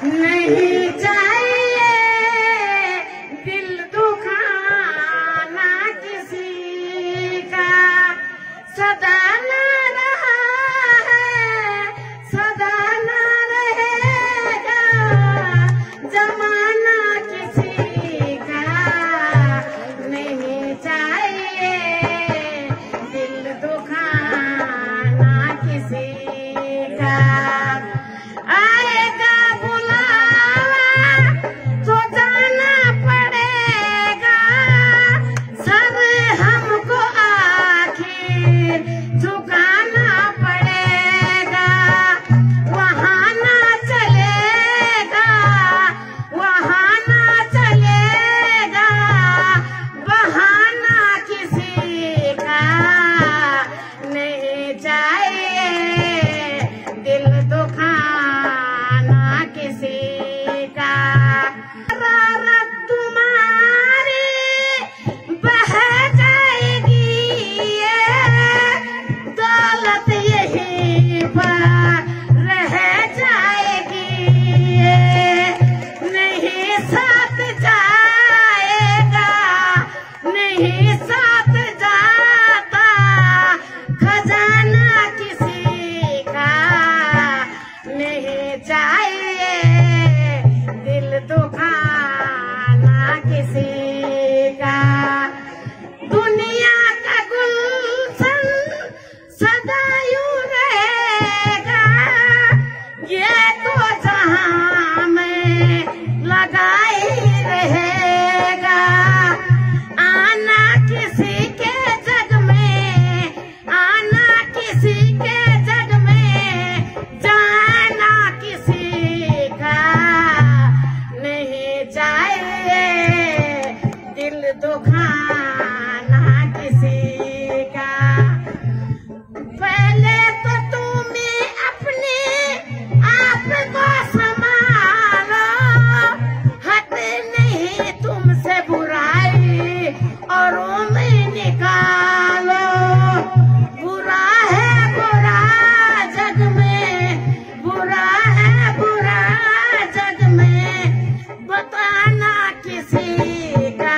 नहीं चाहिए दिल दुखाना किसी का, सदा ना रहा है सदा ना रहेगा जमाना किसी का। नहीं चाहिए दिल दुखाना किसी का। आएगा बुलावा तो जाना पड़ेगा, सर हमको आखिर झुकाना पड़ेगा। वहाँ ना चलेगा वहाँ ना चलेगा बहाना किसी का। नहीं चाहिए दिल दुखाना किसी का। शरारत तुम्हारी बह जाएगी, ये दौलत यहीं पर रह जाएगी। ये नहीं साथ जाएगा नहीं साथ जाता खजाना किसी का। नहीं चाहिए दिल दुखाना किसी का। दुनिया का गुलशन सदा यूं रहेगा, ये तो जहां में लगा ही रहेगा। आना किसी के जग में आना किसी के जग में जाना किसी का। नहीं चाहिए दिल दुखाना किसी का। पहले तो तुम्हें अपने आप को संभालो, हट नहीं तुमसे बुराई औरों में निकालो। बुरा है बुरा जग में बुरा है बुरा जग में बताना किसी का।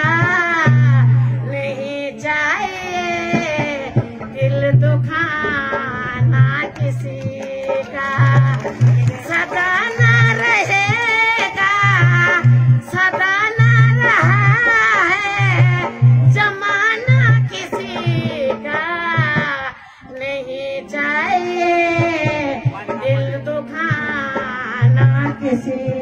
नहीं चाहिए दिल दुखाना किसी का। सदा ना रहेगा सदा ना रहा है जमाना किसी का। नहीं चाहिए दिल दुखाना किसी